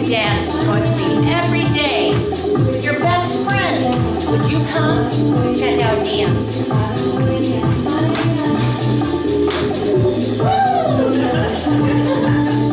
dance joyfully every day with your best friends. Would you come? Check out Anniann.